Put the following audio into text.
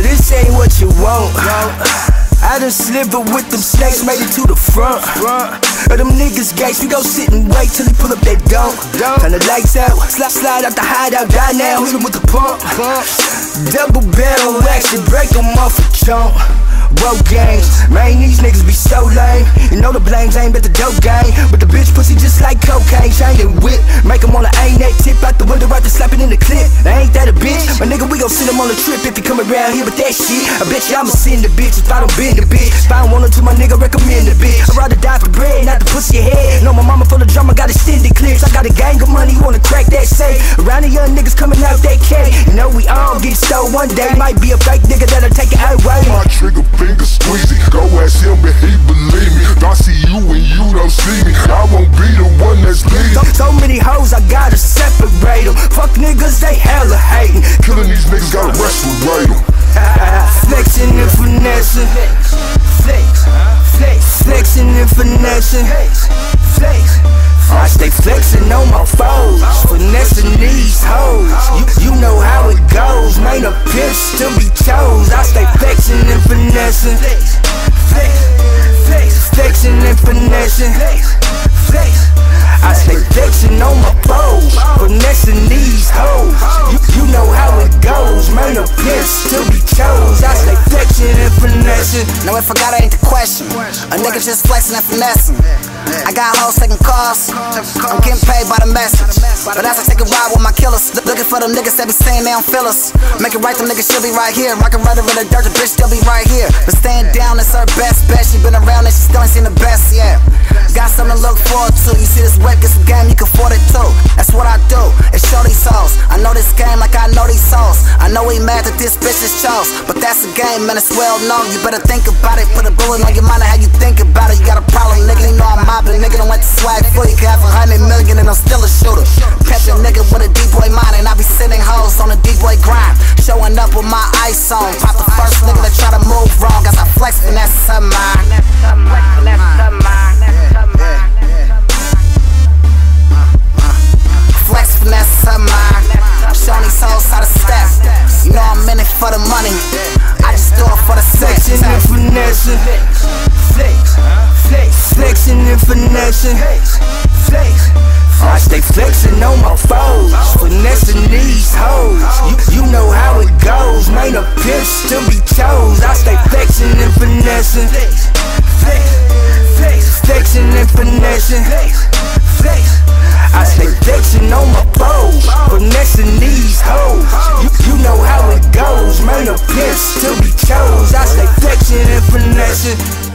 this ain't what you want. I done slivered with them snakes, made it to the front. Of them niggas gates, we gon' sit and wait till he pull up that dunk. Turn the lights out, slide out the hideout, die now, hit him with the pump. Double barrel action, break him off a chunk. Road games, man, these niggas be so lame. You know the blames ain't at the dope game, but the bitch pussy just like cocaine, chain and whip. Make him wanna aim that tip out the window, right to slap it in the clip. Ain't that a bitch? My nigga, we gon' send him on a trip if he come around here with that shit. I bet you I'ma send the bitch if I don't bend the bitch. If I don't want her to, my nigga, recommend the bitch. I'd rather die for bread, not the pussy head. Know my mama full of drama, got extended clips. I got a gang of money, wanna crack that safe. Around the young niggas coming out that K. You know we all get stole one day. Might be a fake nigga that'll take it away. My trigger finger squeezy, go ask him if he believe me. I see you when you don't see me. I won't be the one that's bleeding. So many hoes, I gotta separate them. Fuck niggas, they hella hating. Killing these niggas, gotta respirate them. Flexin' and finessing. Flexin' and finessing. I stay flexin' on my foes, finessing these hoes. You know how it goes, man, a pimp still be chose. I stay flexin' and finessing. Flexin' and finessing. I stay flexin' on my foes, finessing these hoes. You know how it goes, man, a pimp still be chose. I stay flexin' and finessing. Now if I got it ain't the question, a nigga just flexin' and finessing. I got hoes taking calls, I'm getting paid by the message. But as I take a ride with my killers, looking for them niggas that be saying they don't feel us. Make it right, them niggas should be right here. Rockin' right in the dirt, the bitch still be right here. But staying down is her best bet. She been around and she still ain't seen the best yet. Got something to look forward to. You see this web, get some game, you can afford it too. That's what I do, it's show these hoes. I know this game like I know these hoes. I know he mad that this bitch is chose, but that's a game, man, it's well known. You better think about it, put a bullet on your mind and how you think about it. You got a problem, nigga, you know I'm mobbing. Nigga don't want the swag for you, can have 100 million and I'm still a shooter. Catch a nigga with a D-boy mind and I be sending hoes on a D-boy grind. Showing up with my ice on, pop the first nigga that try to move wrong. Got some flex finesse to mine. Flex finesse to mine. Showing these hoes how to step. You know I'm in it for the money, I just do it for the sex. Flexin' and finessing. Flexin' and finessing. I stay flexin' on my foes, finessing these hoes. You know how it goes, man, a pimp still be chose. I stay flexin' and finessing. Flexin' and finessing. I stay flexin' on my foes, finessing these hoes. You know how it goes, man, a pimp still be chose. I stay flexin' and finessing.